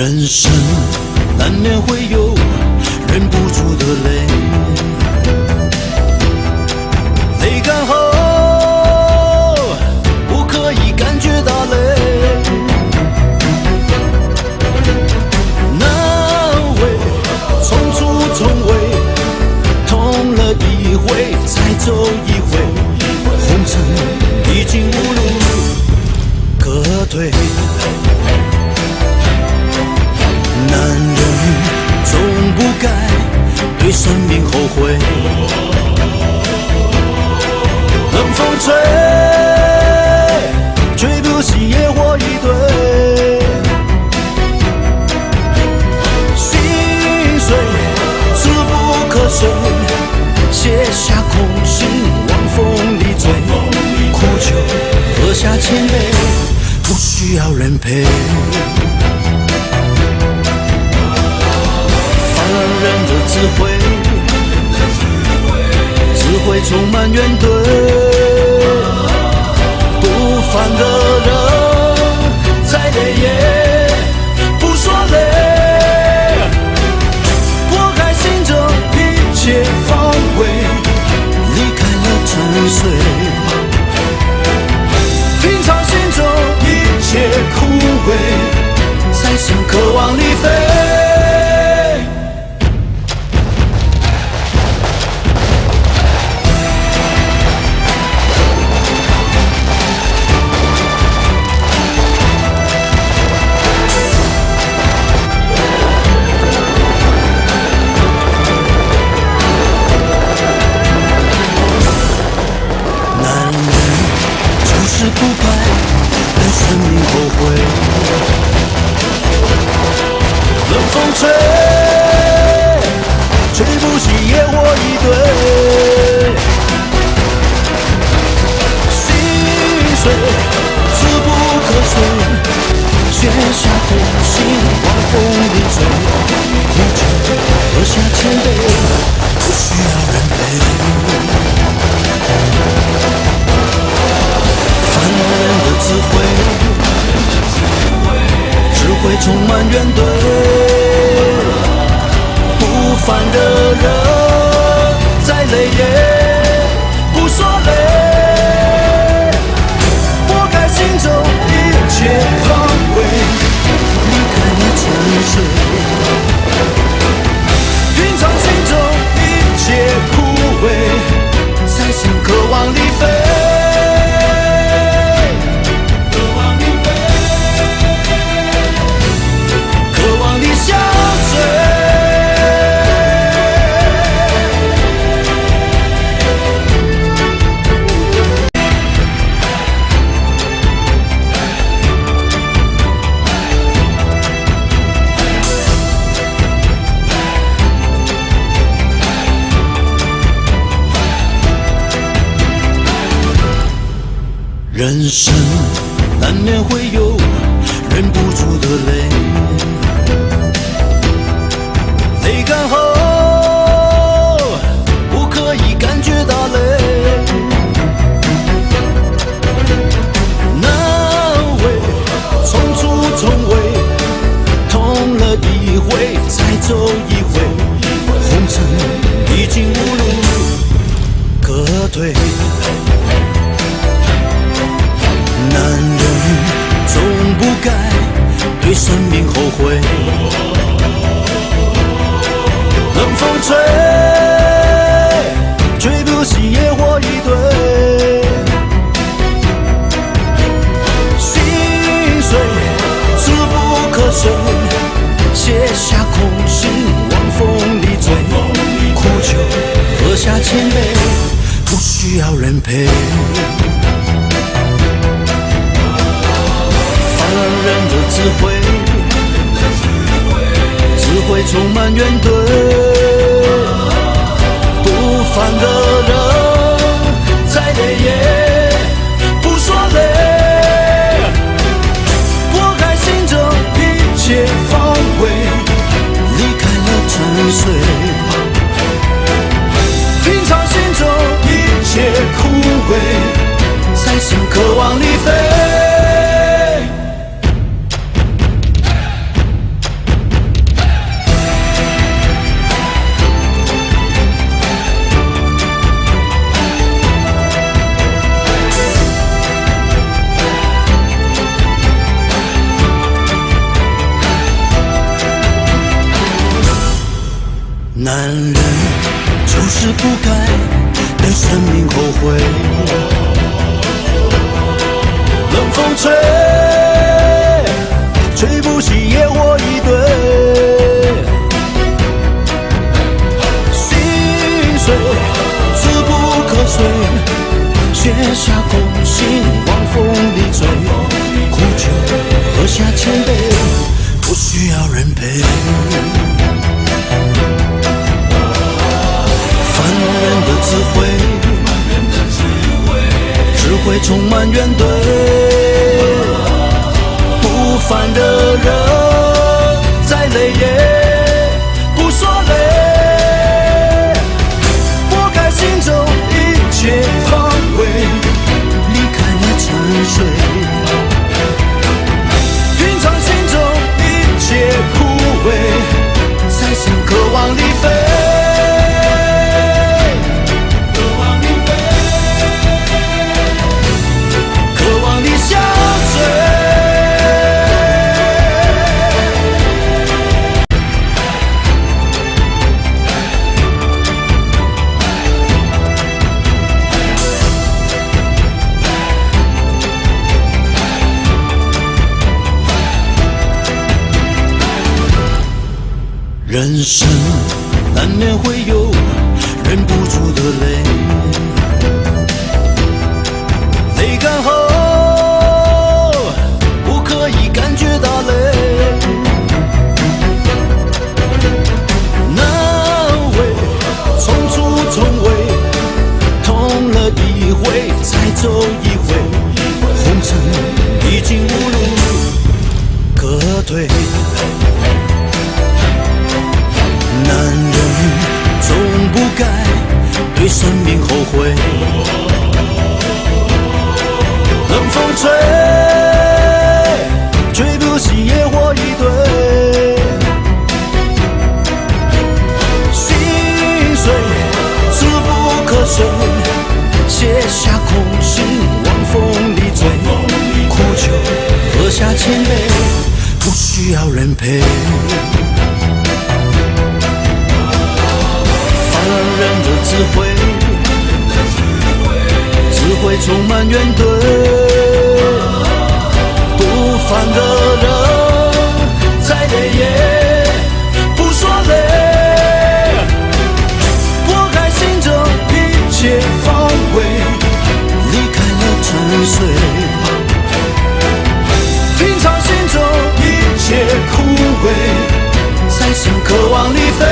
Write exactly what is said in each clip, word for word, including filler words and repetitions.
人生难免会有忍不住的泪，泪干后不可以感觉到累，难为匆促从未痛了一回再走一回，红尘已经无路可退，男人总不该对生命后悔，冷风吹，吹不熄野火一堆，心碎刺不可碎，卸下空心往风里追，苦酒喝下千杯，不需要人陪，人的智慧，智慧充满怨怼，不凡的人再累也不说累，拨开心中一切防卫，离开了沉睡，品尝心中一切枯萎，才想渴望你飞。是不该对生命后悔，冷风吹，吹不熄野火一堆，心碎刺不可碎，卸下痛心往风里追，苦酒喝下千杯，不需要人陪，人的智慧，智慧充满怨怼，不凡的人再累也不说累，拨开心中一切防卫，离开了沉睡，品尝心中一切枯萎，才想渴望你飞。人生难免会有忍不住的泪，泪干后不可以感觉到累，难为匆促从未痛了一回再走一回，红尘已经无路可退，男人总不该对生命后悔，冷风吹，吹不熄野火一堆，心碎刺不可碎，卸下空心往风里追，苦酒喝下千杯，不需要人陪，人的智慧，智慧充满怨怼，不凡的人再累也不说累，拨开心中一切防卫，离开了沉睡，品尝心中一切枯萎，才想渴望你飞。 男人就是不该对生命后悔。冷风吹，吹不熄野火一堆。心碎，刺不可碎，写下空心往风里吹。苦酒喝下千杯，不需要人陪。凡人的智慧，智慧充满怨怼。不凡的人再累也不说累，拨开心中一切防卫，离开了沉睡，品尝心中一切枯萎，才想渴望你飞。人生难免会有忍不住的泪，泪干后不可以感觉到累，难为重出重围，痛了一回再走一回，红尘已经无路可退。男人总不该对生命后悔。冷风吹，吹不熄野火一堆。心碎，刺不可碎，写下空心往风里追。苦酒喝下千杯，不需要人陪。人的智慧，智慧充满怨怼。不凡的人再累也不说累，拨开心中一切防卫，离开了沉睡，品尝心中一切枯萎，才想渴望你飞。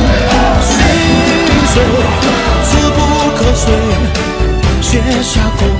写下空